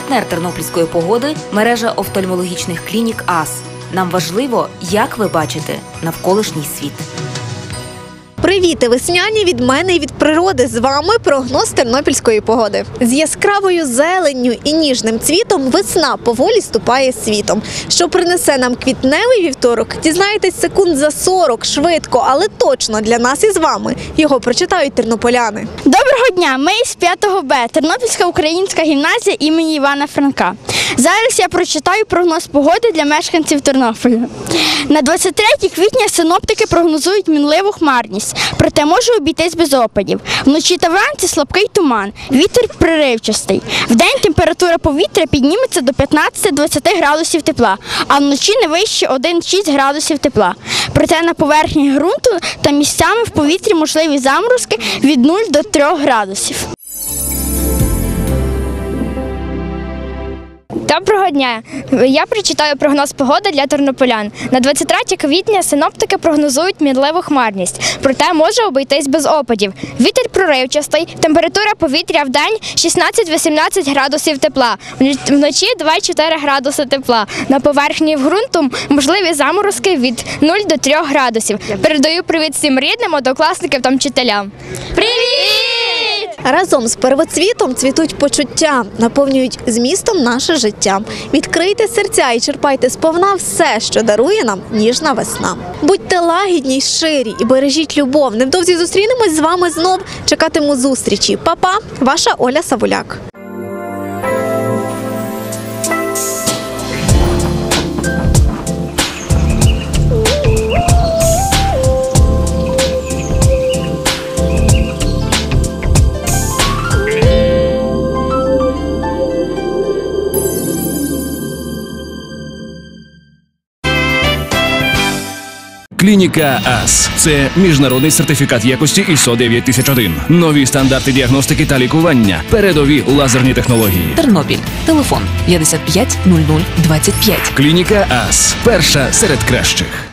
Партнер тернопільської погоди – мережа офтальмологічних клінік АС. Нам важливо, як ви бачите навколишній світ. Привіт, весняні від мене і від природи. З вами прогноз тернопільської погоди. З яскравою зеленню і ніжним цвітом весна поволі ступає світом. Що принесе нам квітневий вівторок, дізнаєтесь секунд за 40, швидко, але точно для нас і з вами. Його прочитають тернополяни. Доброго дня! Ми із 5 Б, Тернопільська українська гімназія імені Івана Франка. Зараз я прочитаю прогноз погоди для мешканців Тернополя. На 23 квітня синоптики прогнозують мінливу хмарність, проте може обійтись без опадів. Вночі та вранці слабкий туман, вітер проривчастий. Вдень температура повітря підніметься до 15-20 градусів тепла, а вночі не вище 1-6 градусів тепла. Проте на поверхні ґрунту та місцями в повітрі можливі заморозки від 0 до 3 градусів. Доброго дня! Я прочитаю прогноз погоди для тернополян. На 23 квітня синоптики прогнозують мінливу хмарність, проте може обійтись без опадів. Вітер проривчастий, температура повітря вдень 16-18 градусів тепла, вночі 2-4 градуси тепла. На поверхні ґрунту можливі заморозки від 0 до 3 градусів. Передаю привіт всім рідним, однокласникам та вчителям. Привіт! Разом з первоцвітом цвітуть почуття, наповнюють змістом наше життя. Відкрийте серця і черпайте сповна все, що дарує нам ніжна весна. Будьте лагідні й щирі і бережіть любов. Невдовзі зустрінемось з вами знов. Чекатиму зустрічі. Па-па, ваша Оля Савуляк. Клініка АС – це міжнародний сертифікат якості ISO 9001. Нові стандарти діагностики та лікування. Передові лазерні технології. Тернопіль. Телефон 55 00 25. Клініка АС – перша серед кращих.